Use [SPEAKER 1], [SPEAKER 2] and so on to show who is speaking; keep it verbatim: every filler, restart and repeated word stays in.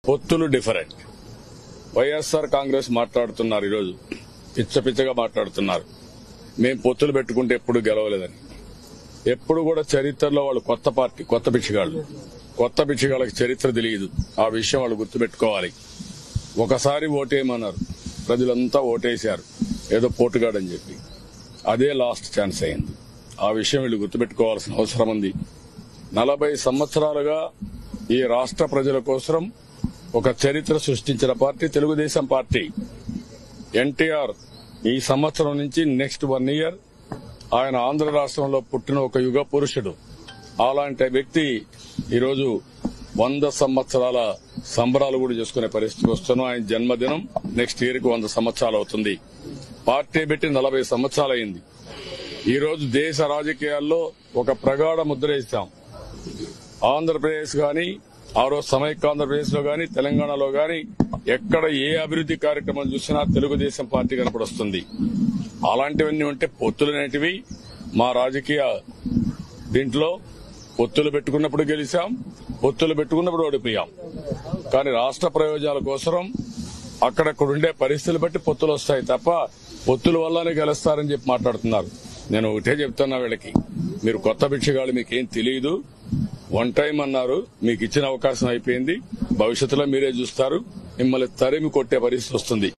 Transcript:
[SPEAKER 1] పొత్తులు డిఫరెంట్. వైఎస్ఆర్ కాంగ్రెస్ మాట్లాడుతున్నారు, ఈరోజు పిచ్చ పిచ్చగా మాట్లాడుతున్నారు. మేం పొత్తులు పెట్టుకుంటే ఎప్పుడు గెలవలేదని. ఎప్పుడు కూడా చరిత్రలో వాళ్ళు కొత్త పార్టీ, కొత్త పిచ్చిగాళ్లు. కొత్త పిచ్చిగాళ్ళకి చరిత్ర తెలియదు. ఆ విషయం వాళ్ళు గుర్తుపెట్టుకోవాలి. ఒకసారి ఓటేయమన్నారు, ప్రజలంతా ఓటేశారు ఏదో పోటుగాడని చెప్పి. అదే లాస్ట్ ఛాన్స్ అయింది. ఆ విషయం వీళ్ళు గుర్తుపెట్టుకోవాల్సిన అవసరం ఉంది. నలభై సంవత్సరాలుగా ఈ రాష్ట్ర ప్రజల కోసం ఒక చరిత్ర సృష్టించిన పార్టీ తెలుగుదేశం పార్టీ. ఎన్టీఆర్ ఈ సంవత్సరం నుంచి నెక్స్ట్ వన్ ఇయర్ ఆయన ఆంధ్ర రాష్ట్రంలో పుట్టిన ఒక యుగ పురుషుడు. అలాంటి వ్యక్తి ఈరోజు వంద సంవత్సరాల సంబరాలు కూడా చేసుకునే పరిస్థితికి వస్తున్నాం. ఆయన జన్మదినం నెక్స్ట్ ఇయర్ కి వంద సంవత్సరాలు అవుతుంది. పార్టీ పెట్టి నలభై సంవత్సరాలు అయింది. ఈ రోజు దేశ రాజకీయాల్లో ఒక ప్రగాఢ ముద్ర వేశాం. ఆంధ్రప్రదేశ్ గాని, ఆ రోజు సమైక్య ఆంధ్రప్రదేశ్ లో గాని, తెలంగాణలో గాని ఎక్కడ ఏ అభివృద్ది కార్యక్రమం చూసినా తెలుగుదేశం పార్టీ కనపడొస్తుంది. అలాంటివన్నీ ఉంటే పొత్తులనేటివి మా రాజకీయ దీంట్లో పొత్తులు పెట్టుకున్నప్పుడు గెలిచాం, పొత్తులు పెట్టుకున్నప్పుడు ఓడిపోయాం. కానీ రాష్ట్ర ప్రయోజనాల కోసం అక్కడక్కడుండే పరిస్థితులు బట్టి పొత్తులు వస్తాయి తప్ప పొత్తుల వల్లనే గెలుస్తారని చెప్పి మాట్లాడుతున్నారు. నేను ఒకటే చెప్తున్నా వీళ్ళకి, మీరు కొత్త బిక్షగాళ్ళు, మీకేం తెలియదు. వన్ టైం అన్నారు, మీకు ఇచ్చిన అవకాశం అయిపోయింది. భవిష్యత్తులో మీరే చూస్తారు, మిమ్మల్ని తరిమి కొట్టే పరిస్థితి వస్తుంది.